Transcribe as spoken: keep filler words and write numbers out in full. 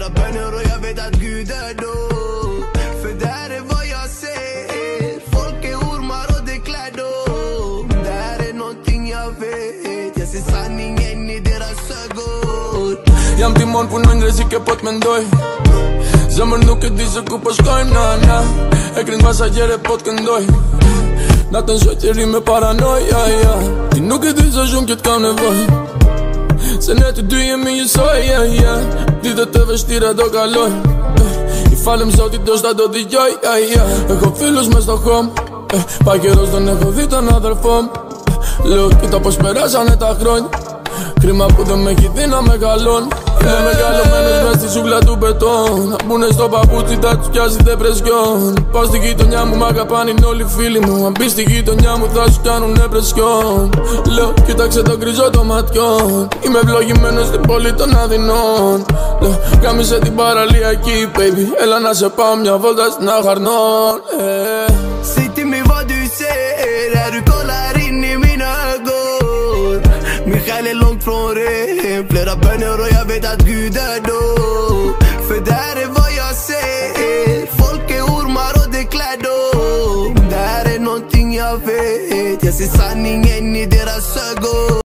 Flera böner och jag vet att Gud är då. För det här är vad jag ser. Folk är ormar och det klär dem. Det här är någonting jag vet. Jag ser sanningen i deras ögon. I-am timon până îngrezi că pot mendoi Zemër nuk e di se ku po shkojmë na na E krin pasagere pot këndoj Natën shoqëri me paranoj ja, ja. Ti nuk e di se shumë që t'kam nevoj Se ne të dy jemi njësoj ja, ja. Ditët e vështira do kaloj I falem zotit do shta do t'i gjoj ja, ja. Έχω φίλους μες στο home Πάει καιρός δεν έχω δει τον αδερφό μου Λέω κοίτα πως περάσανε τα χρόνια Κρίμα που δεν με έχει δει να μεγαλώνει Είμαι μεγαλωμένος μες στη ζούγκλα του μπετόν Να μπουνε στο παπούτσι θα τους πιάσει δεπρεσιόν Πάω στη γειτονιά μου μ' αγαπάνε είναι όλοι φίλοι μου Αν μπεις στη γειτονιά μου θα σου κάνουνε πρεσιόν Λέω κοίταξε το γκριζό των ματιών Είμαι ευλογημένος στην πόλη των Αθηνών Λέω γάμισε την παραλιακή baby Έλα να σε πάω μια βόλτα στην Αχαρνών Säg till mig vad du ser, är du kollar in i mina ögon. Min själ är långt från ren, flera böner och jag vet att Gud är då. För det här är vad jag ser, folk är ormar och det klär dem. Det här är någonting jag vet, jag ser sanningen i deras ögon.